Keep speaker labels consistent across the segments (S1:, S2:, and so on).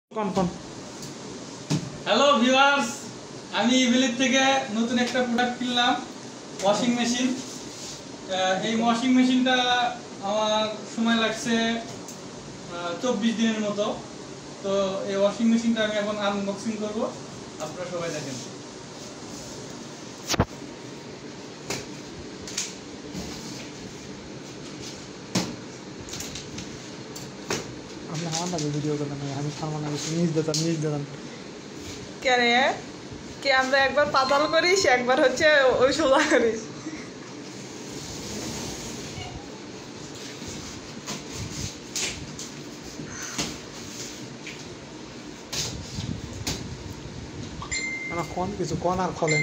S1: Hello viewers, আমি ইভিলির থেকে নতুন একটা প্রোডাক্ট কিনলাম, ওয়াশিং মেশিন। এই ওয়াশিং মেশিনটা আমার সময় লাগছে 24 দিনের মতো। তো এই ওয়াশিং মেশিনটা আমি এখন আনবক্সিং করব, আপনারা সবাই দেখেন।
S2: ভিডিও করলাম আমি সালমান নিজ দিতাম
S3: কে আমরা একবার পাতাল করিস, একবার হচ্ছে ওই সোজা করিস।
S2: কোন কিছু কোন আর খোলেন।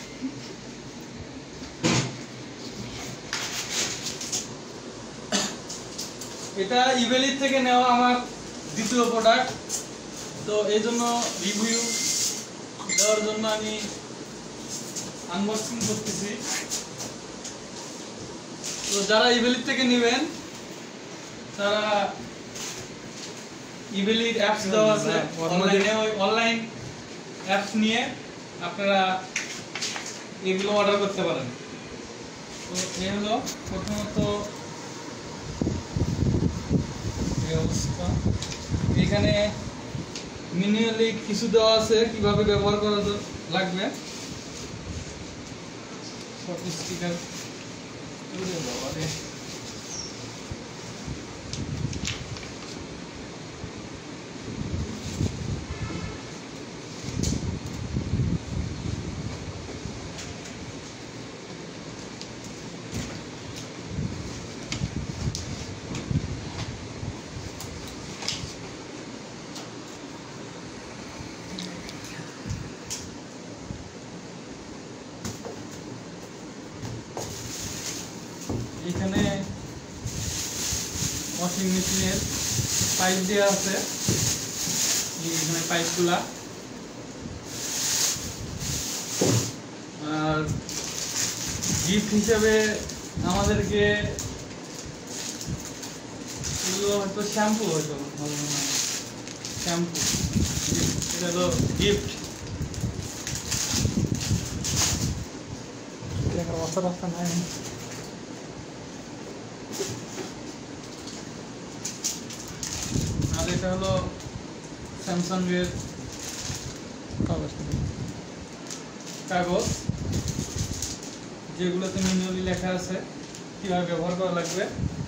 S1: এটা ইভেলির থেকে নেওয়া আমার দ্বিতীয় প্রোডাক্ট। তো এই জন্য রিভিউ দেওয়ার জন্য আমি আনবক্সিং করতেছি। তো যারা ইভেলির থেকে নেবেন তারা ইভেলির অ্যাপস দেওয়া আছে, অনলাইন অ্যাপস নিয়ে আপনারা এগুলো অর্ডার করতে পারেন। তো এই হলো প্রথমত এখানে ম্যানুয়ালি কিছু দেওয়া আছে কিভাবে ব্যবহার করা লাগবে। স্টিকার এখানে ওয়াশিং মেশিনের পাইপ দেওয়া আছে, এখানে পাইপগুলা। আর গিফট হিসাবে আমাদেরকে এগুলো হয়তো শ্যাম্পু, হয়তো ভালো মনে হয় শ্যাম্পু, এটা হলো গিফট।
S2: রাস্তা নাই
S1: আর এটা হলো স্যামসাং এর কাগজ, যেগুলোতে ম্যানুয়ালি লেখা আছে কিভাবে ব্যবহার করা লাগবে।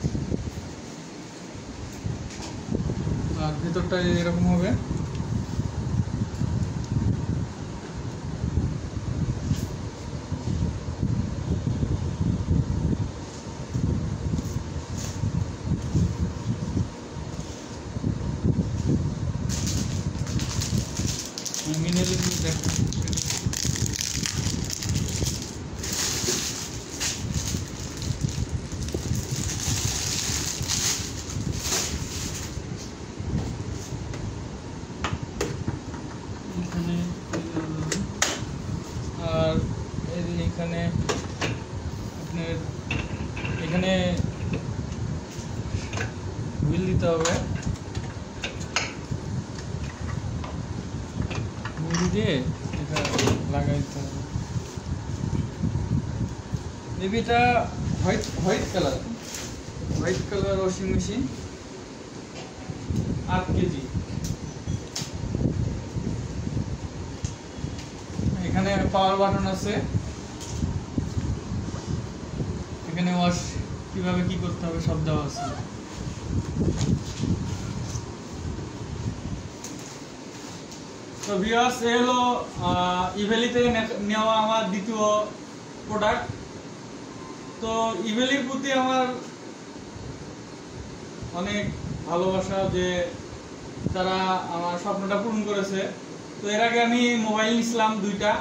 S1: আর ভিতরটা এরকম হবে। ম্যানুয়ালি দেখো, আর এখানে আপনার এখানে বিল দিতে হবে, বিল দিয়ে এটা লাগাইতে হবে। এটা white colour washing machine, 8 KG. এখানে পাওয়ার বাটন আছে, এখানে ওয়াশ কিভাবে কি করতে হবে সব দেওয়া আছে। তো ভিউয়ার্স, এই হলো ইভেলি থেকে নেওয়া আমার দ্বিতীয় প্রোডাক্ট। তো ইভেলির প্রতি আমার অনেক ভালোবাসা, যে তারা আমার স্বপ্নটা পূরণ করেছে। তো এর আগে আমি মোবাইল নিয়েছিলাম 2টা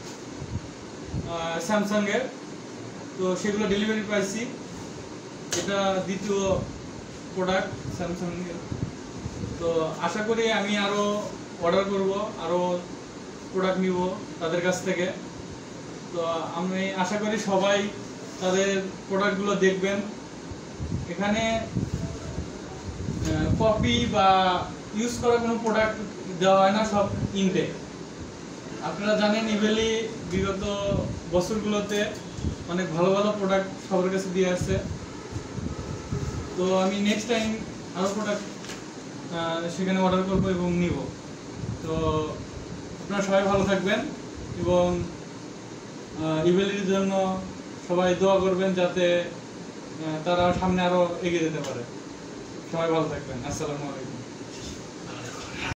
S1: স্যামসাং এর, তো সেগুলো ডেলিভারি পাইছি। এটা দ্বিতীয় প্রোডাক্ট স্যামসাং এর। তো আশা করি আমি আরো অর্ডার করব, আরো প্রোডাক্ট নিব তাদের কাছ থেকে। তো আমি আশা করি সবাই তাদের প্রোডাক্টগুলো দেখবেন। এখানে কপি বা ইউজ করা কোনো প্রোডাক্ট দেওয়া হয় না, সব ইনটেক। আপনারা জানেন ইভেলি বিগত বছরগুলোতে অনেক ভালো ভালো প্রোডাক্ট সবার কাছে দিয়ে আসছে। তো আমি নেক্সট টাইম আরও প্রোডাক্ট সেখানে অর্ডার করবো এবং নিব। তো আপনারা সবাই ভালো থাকবেন এবং ইভেলির জন্য সবাই দোয়া করবেন যাতে তারা সামনে আরও এগিয়ে যেতে পারে। সবাই ভালো থাকবেন। আসসালামু আলাইকুম।